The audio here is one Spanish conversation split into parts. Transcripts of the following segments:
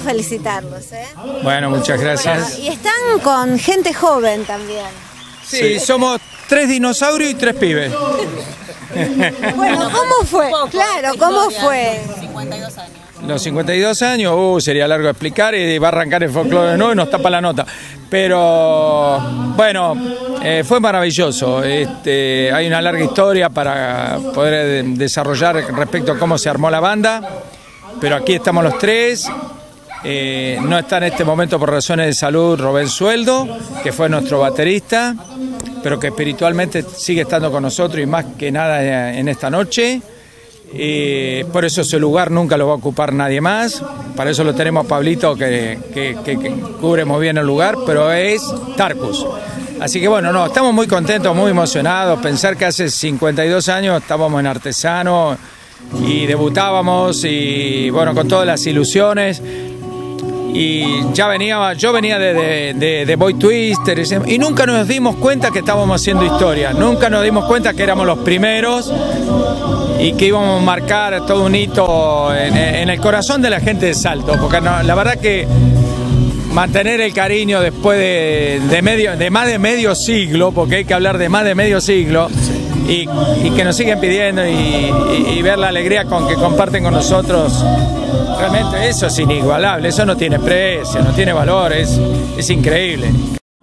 felicitarlos, ¿eh? Bueno, muchas gracias. Bueno, y están con gente joven también. Sí, somos 3 dinosaurios y 3 pibes. Bueno, ¿cómo fue? Claro, ¿cómo fue? 52 años. Los 52 años, sería largo explicar y va a arrancar el folclore de nuevo y nos tapa la nota. Pero bueno, fue maravilloso. Hay una larga historia para poder desarrollar respecto a cómo se armó la banda, pero aquí estamos los 3. No está en este momento por razones de salud Rubén Sueldo, que fue nuestro baterista, pero que espiritualmente sigue estando con nosotros y más que nada en esta noche. Por eso ese lugar nunca lo va a ocupar nadie más. Para eso lo tenemos a Pablito que cubre muy bien el lugar, pero es Tarkus. Así que bueno, no, estamos muy contentos, muy emocionados. Pensar que hace 52 años estábamos en Artesano y debutábamos y bueno, con todas las ilusiones. Y yo venía de Boy Twister y nunca nos dimos cuenta que estábamos haciendo historia, nunca nos dimos cuenta que éramos los primeros y que íbamos a marcar todo un hito en el corazón de la gente de Salto, porque no, la verdad que mantener el cariño después de más de medio siglo, porque hay que hablar de más de medio siglo, y que nos siguen pidiendo y ver la alegría con que comparten con nosotros, realmente eso es inigualable, eso no tiene precio, no tiene valor, es increíble.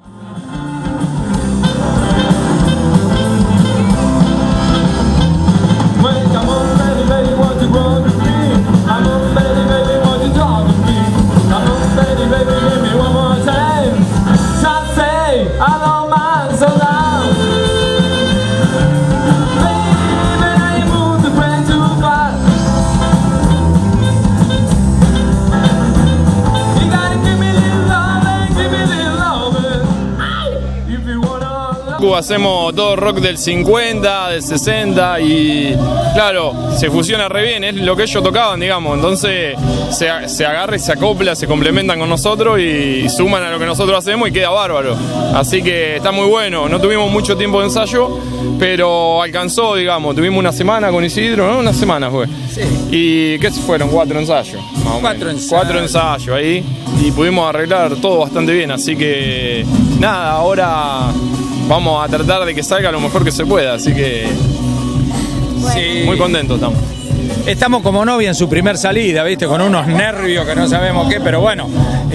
Hacemos todo rock del 50, del 60 y claro, se fusiona re bien, es lo que ellos tocaban, digamos, entonces se agarra y se acopla, se complementan con nosotros y suman a lo que nosotros hacemos y queda bárbaro. Así que está muy bueno, no tuvimos mucho tiempo de ensayo, pero alcanzó, digamos, tuvimos una semana con Isidro, ¿no? Una semana fue. Sí. ¿Y qué se fueron? 4 ensayos. 4 ensayos ahí y pudimos arreglar todo bastante bien, así que nada, ahora vamos a tratar de que salga lo mejor que se pueda, así que sí, muy contentos estamos. Estamos como novia en su primer salida, ¿viste? Con unos nervios que no sabemos qué, pero bueno,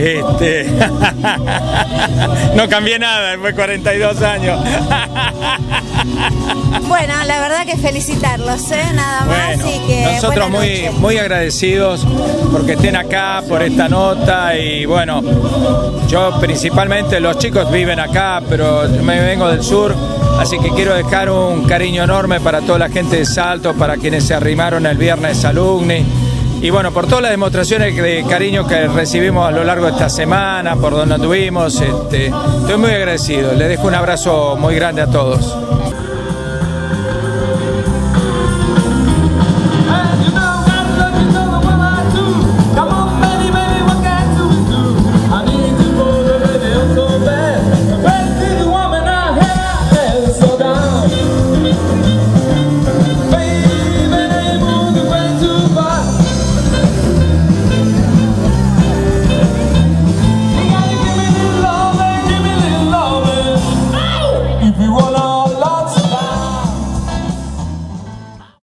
no cambié nada después de 42 años. Bueno, la verdad que felicitarlos, nada más. Bueno, y que nosotros muy agradecidos porque estén acá, por esta nota y bueno, yo principalmente, los chicos viven acá, pero yo me vengo del sur, así que quiero dejar un cariño enorme para toda la gente de Salto, para quienes se arrimaron el viernes Alumni y bueno, por todas las demostraciones de cariño que recibimos a lo largo de esta semana, por donde anduvimos, estoy muy agradecido, les dejo un abrazo muy grande a todos.